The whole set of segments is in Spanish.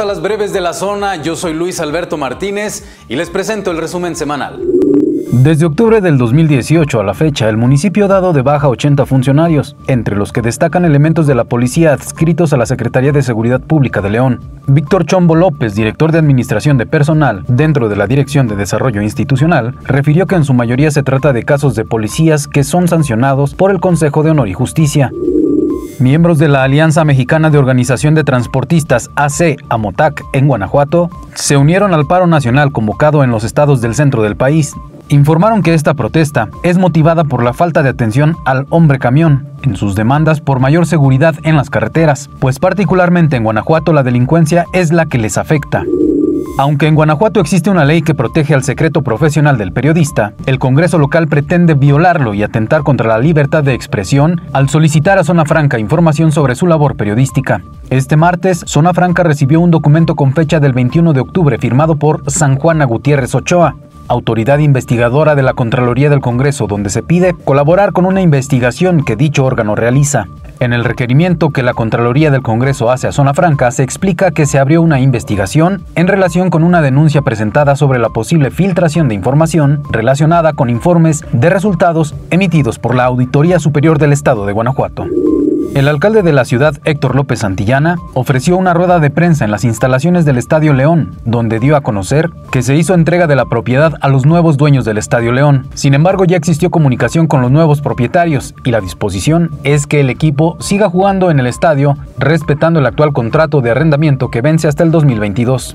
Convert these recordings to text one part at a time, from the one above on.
a las breves de la zona. Yo soy Luis Alberto Martínez y les presento el resumen semanal. Desde octubre del 2018 a la fecha, el municipio ha dado de baja 80 funcionarios, entre los que destacan elementos de la policía adscritos a la Secretaría de Seguridad Pública de León. Víctor Chombo López, director de Administración de Personal dentro de la Dirección de Desarrollo Institucional, refirió que en su mayoría se trata de casos de policías que son sancionados por el Consejo de Honor y Justicia. Miembros de la Alianza Mexicana de Organización de Transportistas AC Amotac en Guanajuato se unieron al paro nacional convocado en los estados del centro del país. Informaron que esta protesta es motivada por la falta de atención al hombre camión en sus demandas por mayor seguridad en las carreteras, pues particularmente en Guanajuato la delincuencia es la que les afecta. Aunque en Guanajuato existe una ley que protege al secreto profesional del periodista, el Congreso local pretende violarlo y atentar contra la libertad de expresión al solicitar a Zona Franca información sobre su labor periodística. Este martes, Zona Franca recibió un documento con fecha del 21 de octubre firmado por San Juana Gutiérrez Ochoa, autoridad investigadora de la Contraloría del Congreso, donde se pide colaborar con una investigación que dicho órgano realiza. En el requerimiento que la Contraloría del Congreso hace a Zona Franca se explica que se abrió una investigación en relación con una denuncia presentada sobre la posible filtración de información relacionada con informes de resultados emitidos por la Auditoría Superior del Estado de Guanajuato. El alcalde de la ciudad, Héctor López Santillana, ofreció una rueda de prensa en las instalaciones del Estadio León, donde dio a conocer que se hizo entrega de la propiedad a los nuevos dueños del Estadio León. Sin embargo, ya existió comunicación con los nuevos propietarios y la disposición es que el equipo siga jugando en el estadio, respetando el actual contrato de arrendamiento que vence hasta el 2022.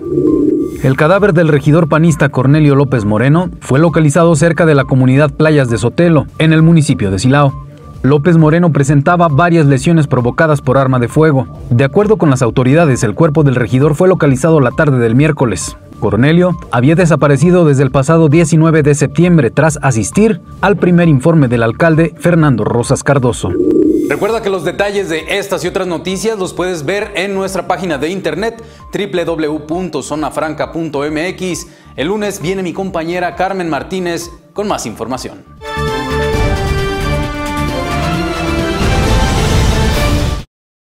El cadáver del regidor panista Cornelio López Moreno fue localizado cerca de la comunidad Playas de Sotelo, en el municipio de Silao. López Moreno presentaba varias lesiones provocadas por arma de fuego. De acuerdo con las autoridades, el cuerpo del regidor fue localizado la tarde del miércoles. Cornelio había desaparecido desde el pasado 19 de septiembre tras asistir al primer informe del alcalde Fernando Rosas Cardoso. Recuerda que los detalles de estas y otras noticias los puedes ver en nuestra página de internet www.zonafranca.mx. El lunes viene mi compañera Carmen Martínez con más información.